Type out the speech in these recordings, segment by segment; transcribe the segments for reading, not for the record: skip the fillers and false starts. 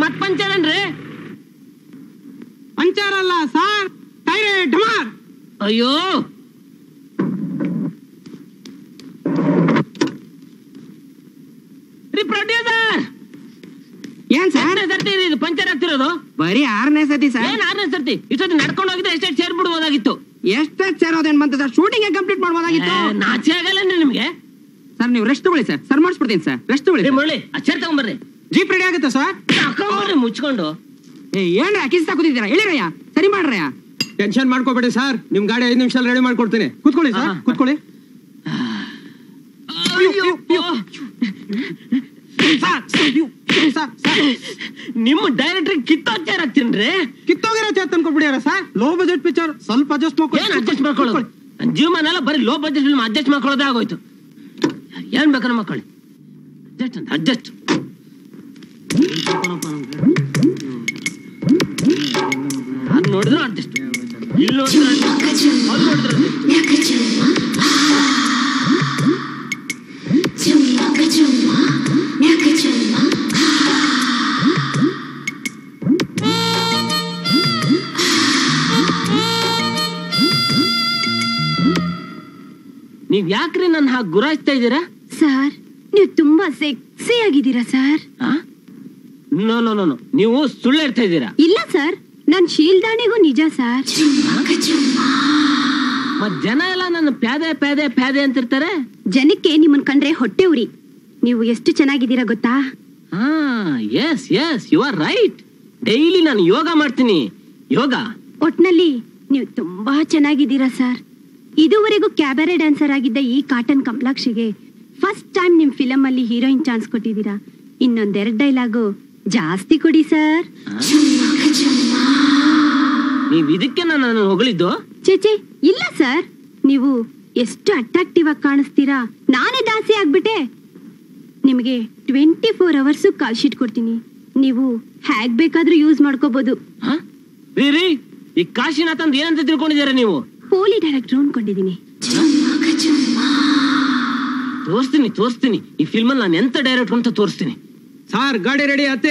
ಮತ್ ಪಂಚರ್ ಅನ್ರಿ? ಪಂಚರ್ ಅಲ್ಲ ಸರ್, ಟೈರೇ ಡಮಾರ್. ಅಯ್ಯೋ ಪ್ರೊಡ್ಯೂಸರ್, ಏನ್ ಸರ್ ಸರ್ತಿ ಇದು ಪಂಚರ್ ಆಗ್ತಿರೋದು? ಬರೀ 6ನೇ ಸತಿ ಸರ್. ಏನ್ 6ನೇ ಸರ್ತಿ? ಇಷ್ಟೊತ್ತು ನಡ್ಕೊಂಡು ಹೋಗಿದ್ರೆ ಎಷ್ಟೆಷ್ಟು ಸೇರ್ಬಿಡ್ಬೋದಾಗಿತ್ತು. ಎಷ್ಟೊತ್ತು ಸೇರೋದೇನ್ ಬಂತ ಸರ್? ಶೂಟಿಂಗ್ ಕಂಪ್ಲೀಟ್ ಮಾಡ್ಬೋದಾಗಿತ್ತು. ನಾಚೆ ಆಗಲ್ಲ ನಿಮ್ಗೆ ಸರ್ ನೀವು ರೆಸ್ಟ್ ತಗೊಳ್ಳಿ ಸರ್. ಸರ್ ಮಾಡಿಸ್ಬಿಡ್ತೀನಿ ಸರ್, ರೆಸ್ಟ್ ತಗೊಳ್ಳಿ. ಮುರಳಿ ಅಚ್ಚರ್ ತಗೊಂಬರ್ರಿ. ಜೀಪ್ ರೆಡಿ ಆಗುತ್ತೆ ಸರ್. ತಗೊಂಬರ್ರಿ ಮುಚ್ಕೊಂಡು. ಏನ್ರ ಕಿಸ್ತಾ ಕೂತಿದ್ದೀರಾ? ಹೇಳಿರಯ್ಯ, ಸರಿ ಮಾಡ್ರಯ್ಯ. ಟೆನ್ಷನ್ ಮಾಡ್ಕೋಬೇಡಿ ಸರ್, ನಿಮ್ ಗಾಡಿ 5 ನಿಮಿಷ ರೆಡಿ ಮಾಡ್ಕೊಡ್ತೀನಿ. ಕೂತ್ಕೊಳ್ಳಿ ಸರ್, ಕೂತ್ಕೊಳ್ಳಿ. ನಿಮ್ಮ ಡೈರೆಕ್ಟರ್ ಕಿತ್ತೋಚಾರ ಆಗ್ತೀನ್ರಿ. ಕಿತ್ತೋಗಿರೋ ಚೇರ್ ತಂದ್ಕೊಟ್ಬಿಡ್ಯಾರ ಸರ್. ಲೋ ಬಜೆಟ್ ಪಿಕ್ಚರ್, ಸ್ವಲ್ಪ ಅಡ್ಜಸ್ಟ್ ಮಾಡ್ಕೊಳ್ಳೋದು. ಜೀವನ ಎಲ್ಲ ಬರೀ ಲೋ ಬಜೆಟ್ ಫಿಲ್ಮ್ ಅಡ್ಜಸ್ಟ್ ಮಾಡ್ಕೊಳ್ಳೋದೇ ಆಗೋಯ್ತು. ಏನ್ ಬೇಕಾದ್ರೆ ಮಕ್ಕಳು ಅಡ್ಜಸ್ಟ್ ಅಂತ ಅಡ್ಜಸ್ಟ್. ಅದು ನೋಡಿದ್ರು ಅಡ್ಜಸ್ಟ್, ಇಲ್ಲಿ ನೋಡಿದ್ರು ಅದು ನೋಡಿದ್ರು ನೀವ್ ಯಾಕ್ರಿ ನನ್ನ ಹಾಗೆ ಗುರಾಯಿಸ್ತಾ ಇದ್ದೀರಾ? ಸರ್ ನೀವು ತುಂಬಾ ಸೆಕ್ಸಿ ಆಗಿದ್ದೀರಾ ಸರ್. ನೋ ನೋ ನೋ, ನೀವು ಸುಳ್ಳು ಹೇಳ್ತಾ ಇದ್ದೀರಾ. ಇಲ್ಲ ಸರ್, ನನ್ ಶೀಲ್ದಾಣಿಗೂ ನಿಜ ಸರ್. ಮತ್ ಜನ ಎಲ್ಲ ನನ್ನ ಪ್ಯಾದೆ ಪ್ಯಾದೆ ಪ್ಯಾದೆ ಅಂತಿರ್ತಾರೆ. ಜನಕ್ಕೆ ನಿಮ್ಮನ್ ಕಂಡ್ರೆ ಹೊಟ್ಟೆ ಉರಿ. ನೀವು ಎಷ್ಟು ಚೆನ್ನಾಗಿದ್ದೀರಾ ಗೊತ್ತಾ? Yes yes, you are right. Daily ನಾನು ಯೋಗ ಮಾಡ್ತೀನಿ. ಯೋಗ ಒಟ್ನಲ್ಲಿ ನೀವು ತುಂಬಾ ಚೆನ್ನಾಗಿದ್ದೀರಾ ಸರ್. ಇದುವರೆಗೂ ಕ್ಯಾಬರೆ ಡ್ಯಾನ್ಸರ್ ಆಗಿದ್ದ ಈ ಕಾಟನ್ ಕಮಲಾಕ್ಷಿಗೆ ಫಸ್ಟ್ ಟೈಮ್ ನಿಮ್ ಫಿಲಂ ಅಲ್ಲಿ ಹೀರೋಯಿನ್ ಚಾನ್ಸ್ ಕೊಟ್ಟಿದ್ದೀರಾ. ಇನ್ನೊಂದೆರಡು ಡೈಲಾಗು ಜಾಸ್ತಿ ಕೊಡಿ ಸರ್. ನೀವ್ ಇದಕ್ಕೆ ನಾನು ಹೊಗಳಿದ್ದು? ಚೇಚೆ ಇಲ್ಲ ಸರ್, ನೀವು ಎಷ್ಟು ಅಟ್ರಾಕ್ಟಿವ್ ಆಗಿ ಕಾಣಿಸ್ತೀರಾ. ನಾನೇ ದಾಸಿ ಆಗ್ಬಿಟ್ಟೆ. ನಿಮಗೆ 24 hours ಕಾಲ್ ಶೀಟ್ ಕೊಡ್ತೀನಿ. ನೀವು ಹ್ಯಾಗ್ ಬೇಕಾದ್ರೂ ಯೂಸ್ ಮಾಡ್ಕೋಬಹುದು. ರೀ ಈ ಕಾಶಿನಾಥ್ ಅಂತ ಏನಂತ ತಿಳ್ಕೊಂಡಿದ್ದೀರಾ ನೀವು? ಪೋಲಿ ಡೈರೆಕ್ಟರ್ ಅನ್ಕೊಂಡಿದೀನಿ. ತೋರಿಸ್ತೀನಿ ಈ ಫಿಲ್ಮ್ ಅಲ್ಲಿ ನಾನು ಎಂತ ಡೈರೆಕ್ಟರ್ ಅಂತ ತೋರಿಸ್ತೀನಿ. ಸಾರ್ ಗಾಡಿ ರೆಡಿ ಆತೆ.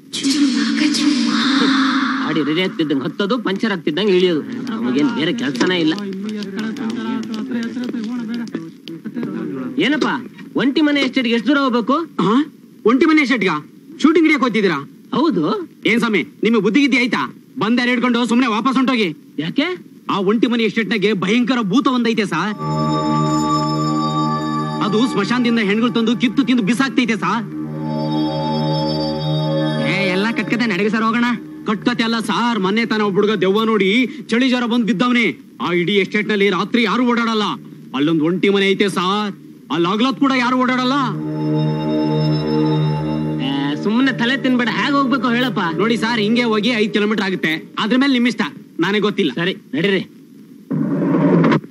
ಗಾಡಿ ರೆಡಿ ಆಗ್ತಿದ್ದಂಗೆ ಹತ್ತೋದು, ಪಂಚರ್ ಆಗ್ತಿದ್ದಂಗೆ ಇಳಿಯೋದು. ನಮಗೇನು ಬೇರೆ ಕೆಲಸನೇ ಇಲ್ಲ. ಏನಪ್ಪಾ ಒಂಟಿ ಮನೆ ಎಸ್ಟೇಟ್ಗೆ ಎಷ್ಟು ದೂರ ಹೋಗ್ಬೇಕು? ಒಂಟಿ ಮನೆ ಎಸ್ಟೇಟ್ಗ ಶೂಟಿಂಗ್ ಹಿಡಿಯಕ್ ಹೋಗ್ತಿದ್ದೀರಾ? ಹೌದು. ಏನ್ ಸ್ವಾಮಿ ನಿಮ್ಗೆ ಬುದ್ಧಿಗಿದ್ದಿ ಆಯ್ತಾ? ಬಂದ ಹಿಡ್ಕೊಂಡು ಸುಮ್ನೆ ವಾಪಸ್ ಹೊಂಟೋಗಿ. ಯಾಕೆ? ಆ ಒಂಟಿ ಮನೆ ಎಸ್ಟೇಟ್ನಾಗೆ ಭಯಂಕರ ಭೂತ ಒಂದೈತೆ ಸಾರ್. ಅದು ಸ್ಮಶಾನದಿಂದ ಹೆಣ್ಗಳು ತಂದು ಕಿತ್ತು ತಿಂದು ಬಿಸಾಕ್ತೈತೆ ಸಾರ್. ಎಲ್ಲ ಕಟ್ಕತೆ ನಡೆಗೆ ಸರ್, ಹೋಗೋಣ. ಕಟ್ಕತೆ ಅಲ್ಲ ಸಾರ್, ಮೊನ್ನೆ ತಾನ ಒಬ್ಬ ಹುಡುಗ ದೆವ್ವ ನೋಡಿ ಚಳಿ ಜ್ವರ ಬಂದ್ ಬಿದ್ದವನೇ. ಆ ಇಡೀ ಎಸ್ಟೇಟ್ ನಲ್ಲಿ ರಾತ್ರಿ ಯಾರು ಓಡಾಡಲ್ಲ. ಅಲ್ಲೊಂದು ಒಂಟಿ ಮನೆ ಐತೆ ಸಾರ್, ಅಲ್ಲಿ ಆಗ್ಲತ್ ಕೂಡ ಯಾರು ಓಡಾಡಲ್ಲ. ಸುಮ್ಮನೆ ತಲೆ ತಿನ್ಬೇಡ, ಹೇಗೆ ಹೋಗ್ಬೇಕು ಹೇಳಪ್ಪ. ನೋಡಿ ಸಾರ್, ಹಿಂಗೆ ಹೋಗಿ 5 ಕಿಲೋಮೀಟರ್ ಆಗುತ್ತೆ. ಅದ್ರ ಮೇಲೆ ನಿಮ್ಮಿಷ್ಟ, ನನಗೆ ಗೊತ್ತಿಲ್ಲ. ಸರಿ ನಡೀರಿ.